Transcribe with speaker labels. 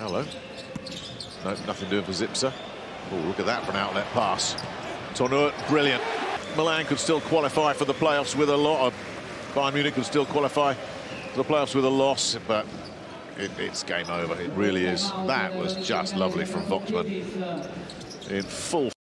Speaker 1: Hello. No, nothing doing for Zipser. Oh, look at that for an outlet pass. Tonut, brilliant. Milan could still qualify for the playoffs with a lot. Bayern Munich could still qualify for the playoffs with a loss, but it's game over. It really is. That was just lovely from Voigtmann in full